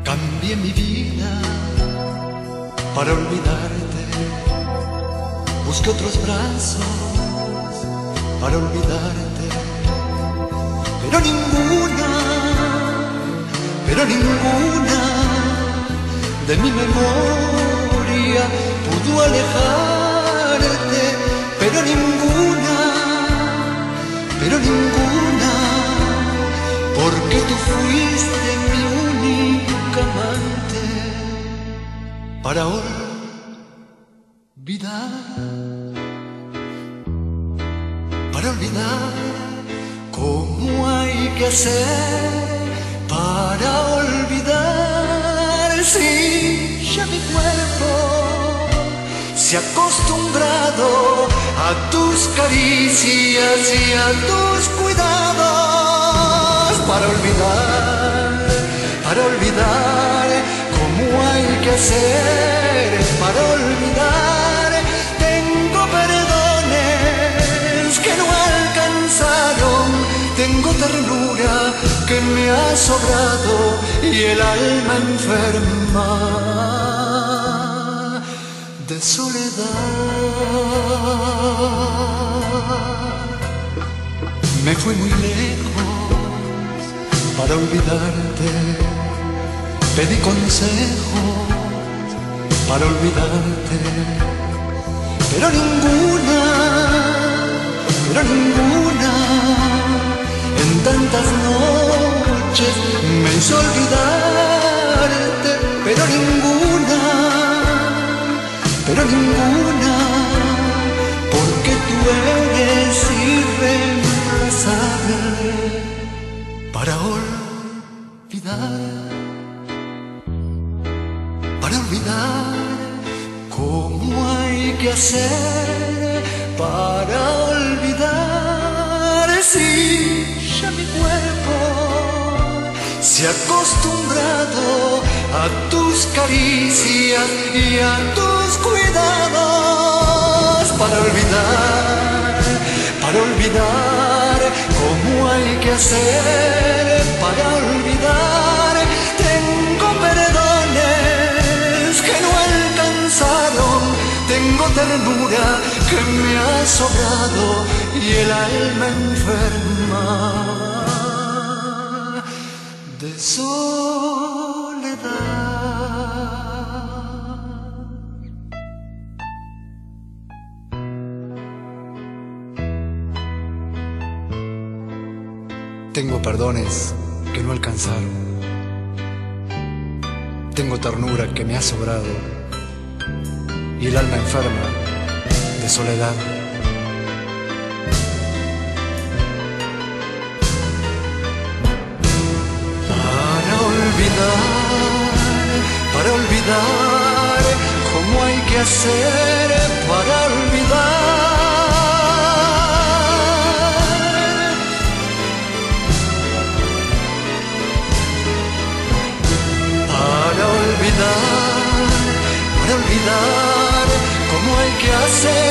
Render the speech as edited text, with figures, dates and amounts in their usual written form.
Cambié mi vida para olvidarte. Busqué otros brazos para olvidarte. Pero ninguna de mi memoria pudo alejarte. Pero ninguna, porque tú fuiste mi única amante. Para olvidar, ¿cómo hay que hacer para olvidar? Si ya mi cuerpo se ha acostumbrado a tus caricias y a tus cuidados. Para olvidar, ¿cómo hay que hacer para olvidar? Tengo perdones que no alcanzaron, tengo ternura que me ha sobrado y el alma enferma de soledad. Me fui muy lejos para olvidarte, pedí consejos para olvidarte, pero ninguna, en tantas noches me hizo olvidarte, pero ninguna, porque tú eres irreemplazable. Para olvidar, ¿cómo hay que hacer para olvidar? Si ya mi cuerpo se ha acostumbrado a tus caricias y a tus cuidados. Para olvidar, ¿cómo hay que hacer para olvidar? Tengo perdones que no alcanzaron, tengo ternura que me ha sobrado y el alma enferma de soledad. Tengo perdones que no alcanzaron, tengo ternura que me ha sobrado y el alma enferma de soledad. Para olvidar, ¿cómo hay que hacer para olvidar? Para olvidar, ¿cómo hay que hacer